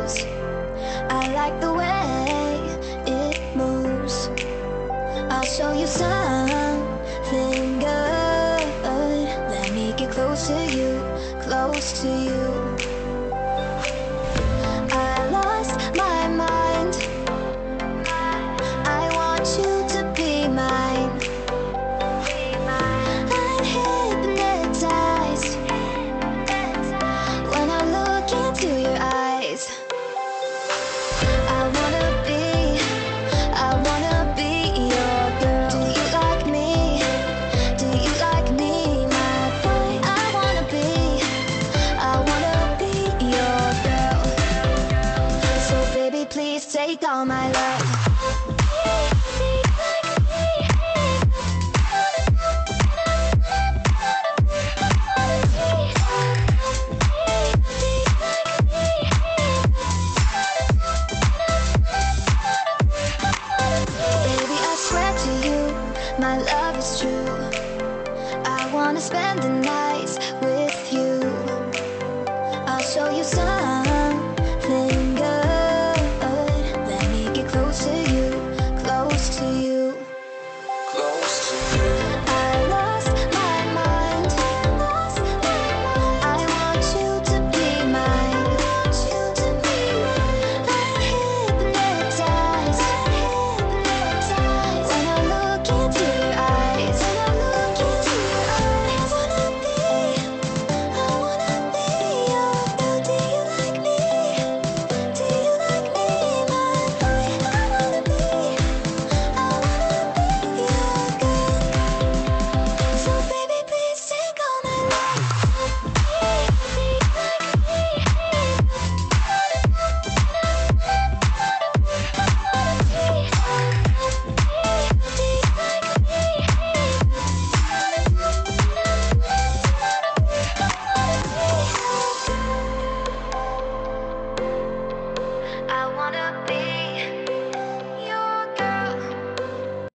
close. I like the way it moves. I'll show you something good. Let me get close to you, close to you. I lost my mind. I want you to be mine. I'm hypnotized when I look into your eyes. I wanna be your girl. Do you like me? Do you like me, my boy? I wanna be your girl. So baby, please take all my love.